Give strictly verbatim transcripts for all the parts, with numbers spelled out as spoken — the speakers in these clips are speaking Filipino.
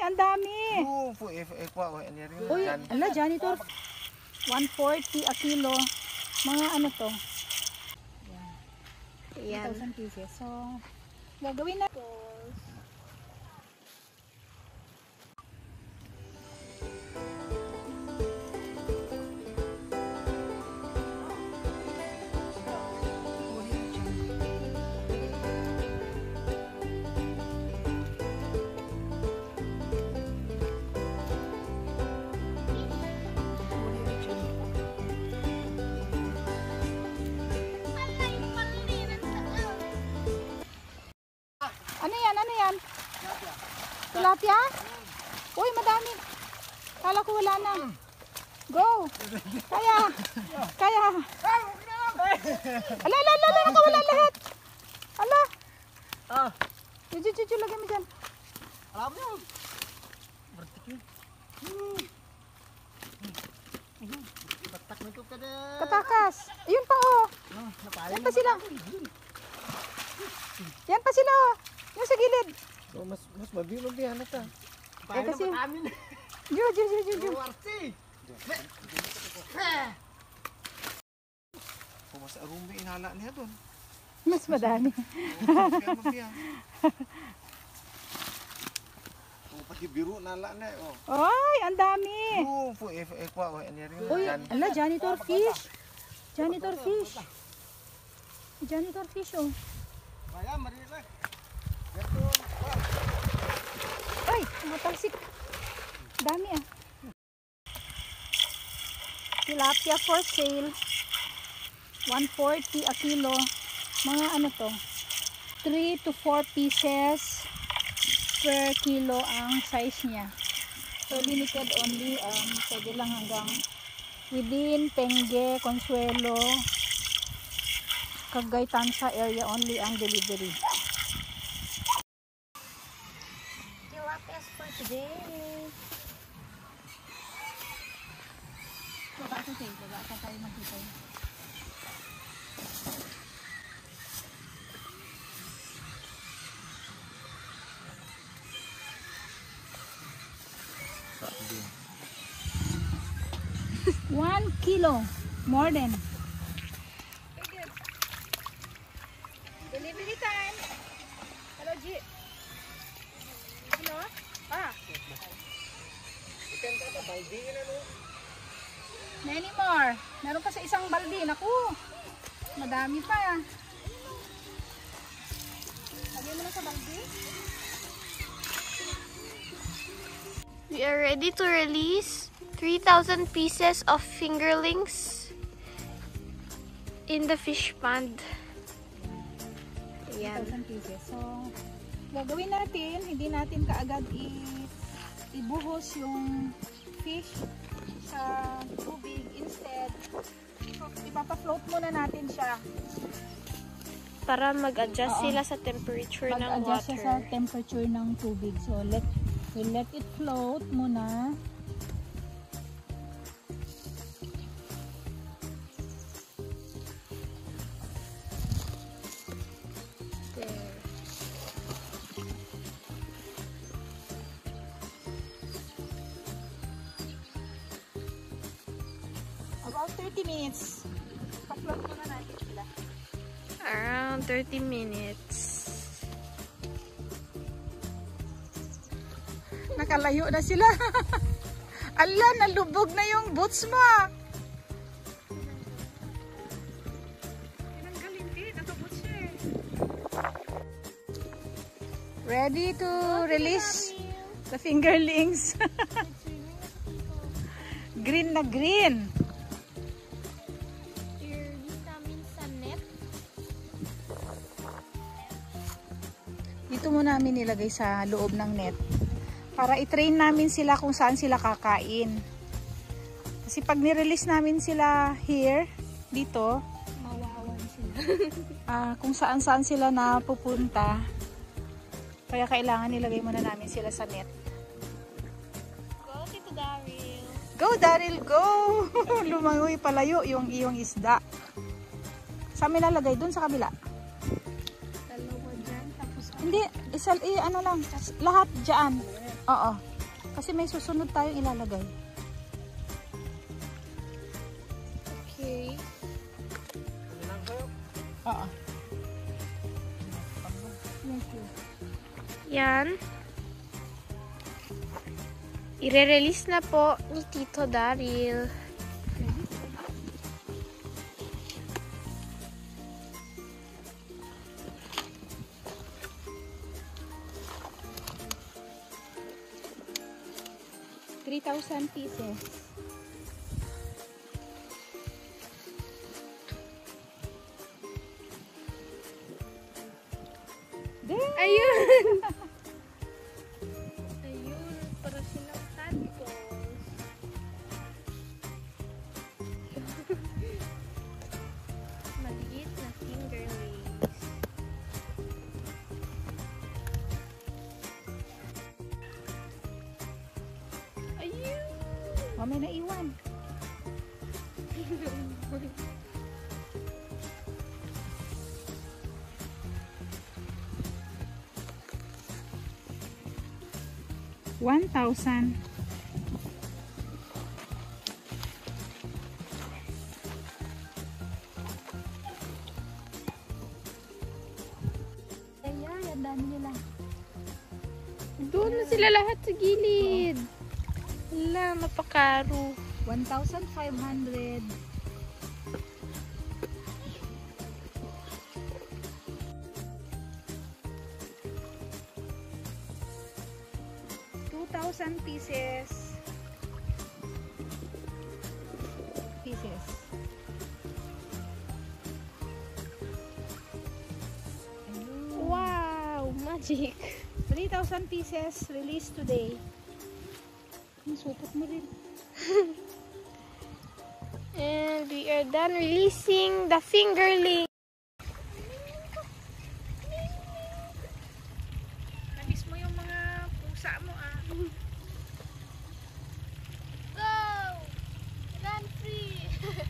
ang dami. Uy, ala, janitor. one forty a kilo. Mga ano to? Yan. two thousand pieces. So, gagawin na. Ano yan? Ano yan? Tilapia? Uy, madami. Kala ko wala na. Go! Kaya! Kaya! Ala, ala, ala, ala, nakawala lahat. Ala! Ah! Juju, juju, lagay mo dyan. Alam mo yun. Bertik yun. Batak na ito ka na. Katakas. Ayun pa, oh. Yan pa sila. Yan pa sila, oh. Yung sa gilid. So, mas mas mabilog yan ito. Eh kasi. Ju, ju, ju, ju, ju. Kung mas arumbi inhala niya doon. Mas madami. Kung pati biro nala na oh. Oy, ang dami. Oh, po eh eh kwa oh ani rin. Uy, ala, janitor fish. Janitor fish. Janitor fish, oh. Kaya marira. Ay, matalsik. Dami ah. Tilapia for sale. one forty a kilo. Mga ano to? three to four pieces per kilo ang size niya. So limited only, um, pwede lang hanggang within Penge, Consuelo, Cagayan Province area only ang delivery. Tilapias for today. Baba ito tayo, baba pa tayo magkita. One kilo, more than. Delivery time. Hello, G. Hello? Ah. Ikanta ka baldi na no. Many more. Meron pa sa isang baldi. Naku. Madami pa. Lagyan mo na sa baldi. We are ready to release three thousand pieces of fingerlings in the fish pond. three Ayan. thousand pieces. So, gagawin natin, hindi natin kaagad i- ibuhos yung fish sa tubig. Instead, ipapa-float muna natin siya. Para mag-adjust Oo. sila sa temperature ng Mag-adjust water. siya sa temperature ng tubig. So, let, we let it float muna. There. About thirty minutes. Pa-float muna natin sila. Around thirty minutes. Nakalayo na sila. Ala, nalubog na yung boots mo. Ready to release the fingerlings. Green na green. I-release namin sa net. Dito mo namin nilagay sa loob ng net. Para i-train namin sila kung saan sila kakain. Kasi pag ni-release namin sila here, dito, Mawawan sila. uh, kung saan-saan sila napupunta. Kaya kailangan nilagay muna namin sila sa net. Go, Tito Daryl. Go, Daryl, go! Lumangoy palayo yung iyong isda. Saan may nalagay? Doon sa kabila? Dalawa dyan. Tapos Hindi, isal, eh, ano lang, lahat dyan. Oo. Kasi may susunod tayong ilalagay. Okay. Oo. Thank you. Yan. Ire-release na po ni Tito Daryl. three thousand pieces. Ayun! Ayun, para silang tadpoles. Maliit na fingerlings. Ayun! Oh, may naiwan. one thousand. Ayan, ang dami nila. Doon na sila lahat sa gilid. Wala, mapakaro. one thousand five hundred. two thousand pieces. Pieces. Wow, magic. three thousand pieces released today. Supot mo rin. And we are done releasing the fingerling. Namiss mo yung mga pusa mo ah. Go! Run free!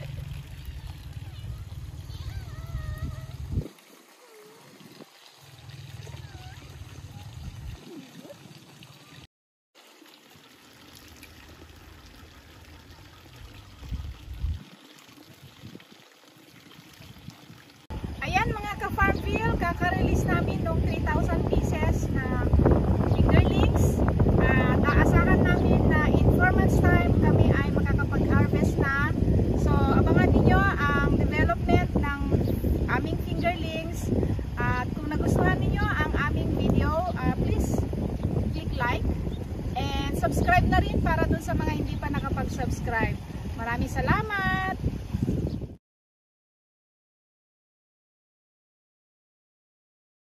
Ayan mga ka-Farmville, kaka-release namin ng three thousand pieces na fingerlings. At aasahan namin na in four months time kami ay makakapag-harvest na. So abangan niyo ang development ng aming fingerlings. At kung nagustuhan niyo ang aming video, uh, please click like and subscribe na rin para dun sa mga hindi pa nakapag-subscribe. Maraming salamat!